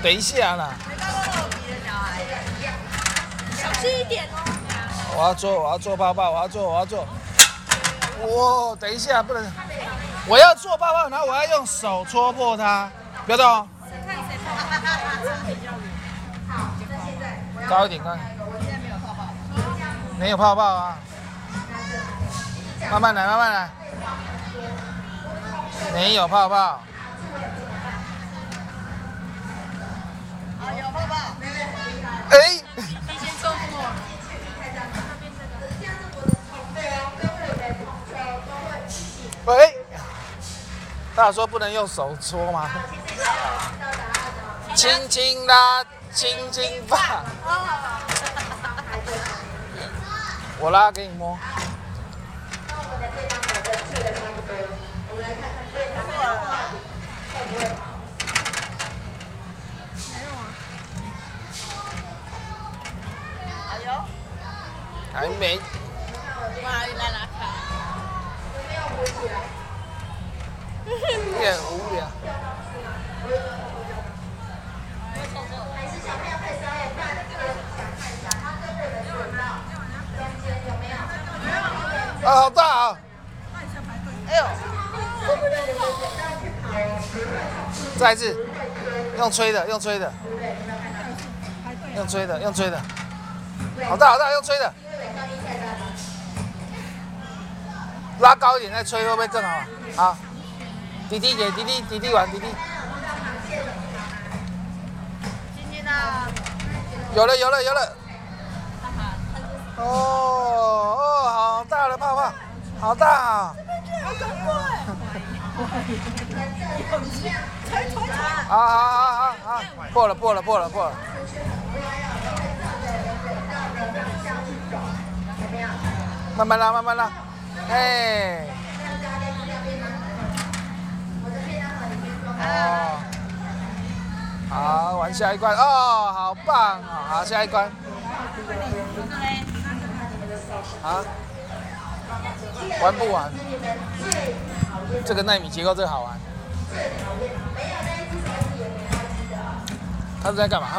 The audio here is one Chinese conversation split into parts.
等一下啦。 小心一点哦。 我要做泡泡，我要做。哇，等一下不能，我要做泡泡，然后我要用手戳破它，不要动哦。高一点看。没有泡泡啊。慢慢来。没有泡泡。 有泡泡。 哎。 你先做过。 喂，大家说不能用手搓吗？轻轻拉，轻轻放。我拉给你摸。还没。 哇，你来拿卡。 你很无聊。啊，好大啊！ 哎呦！ 再一次，用吹的。好大，用吹的。拉高一点再吹会不会更好？好，弟弟给弟弟玩，弟弟。有了。哦，好大的泡泡，好大啊！好，破了。慢慢拉，哎。哦，好，玩下一关哦，好棒哦，好，下一关。啊？玩不玩？这个奈米结构这个好玩。他们在干嘛？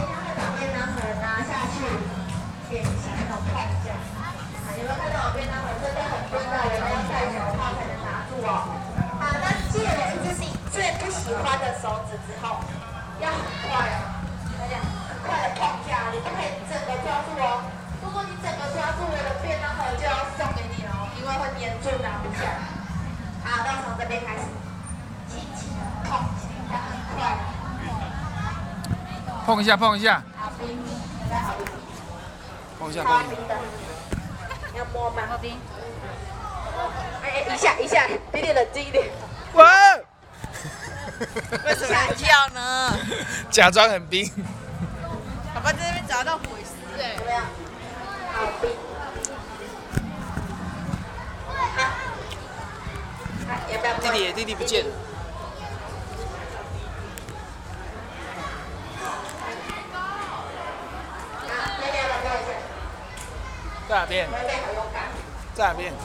你们看到我便当盒这边很重要，有人要戴手套才能拿住哦。好，那借了一只你最不喜欢的手指之后，要很快哦，大家很快的放下，你不可以整个抓住哦。如果你整个抓住，我的便当盒就要送给你了哦，因为会粘住拿不下来。好，那从这边开始，轻轻的碰，要很快。 碰一下。 好冰，来好冰。 碰一下。 要摸吗？好冰。哎，一下，弟弟冷静一点。 哇！ 为什么要跳呢？ 假装很冰。 爸爸在那边找到毁尸哎。 怎么样？好冰。要不要？ 弟弟不见了。在哪边？在哪边？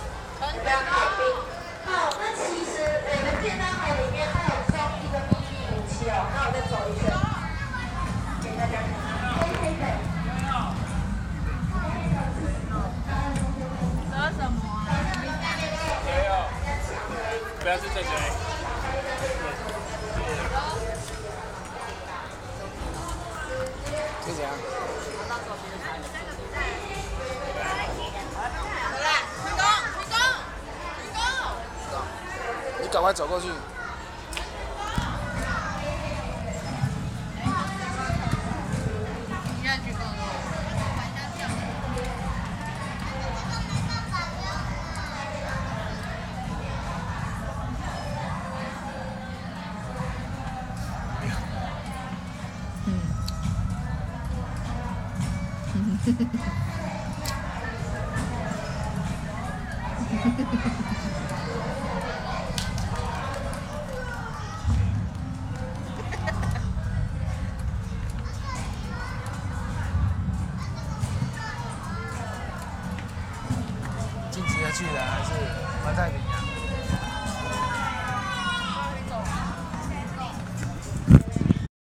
好，那其实我的便当盒里面还有装一个秘密武器哦。那我再走一圈，给大家看。黑的。 得什么啊？ 没有。不要吃这个。就这样。你赶快走过去。 你要鞠躬。 晋级的去的还是玩太平？